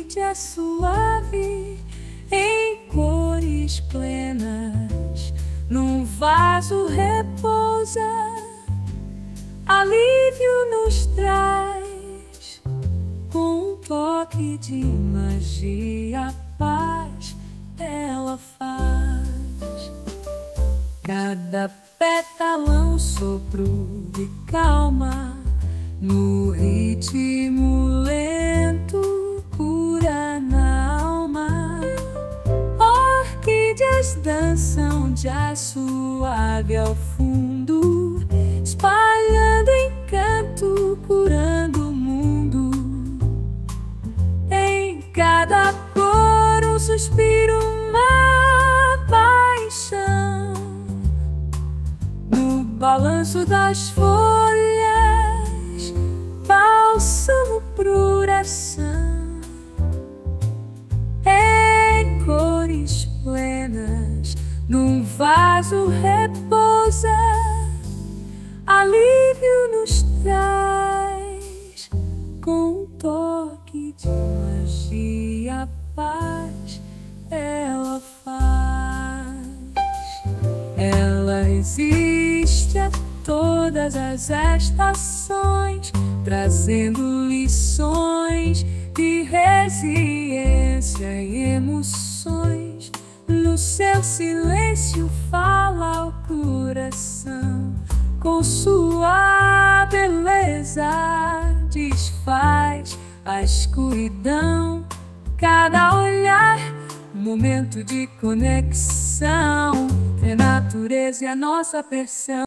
orquídea suave em cores plenas, num vaso repousa, alívio nos traz, com um toque de magia, paz ela faz. Cada pétala um sopro de calma, no ritmo lento, cura na alma. Orquídeas dançam jazz suave ao fundo, espalhando encanto, curando o mundo. Em cada cor um suspiro, uma paixão. No balanço das folhas, bálsamo pro coração. Em cores plenas, num vaso repousa, alívio nos traz, com um toque de magia, paz ela faz. Ela resiste a todas as estações, trazendo lições de resiliência e emoções. No seu silêncio fala o coração, com sua beleza desfaz a escuridão. Cada olhar, momento de conexão, é a natureza e a nossa versão.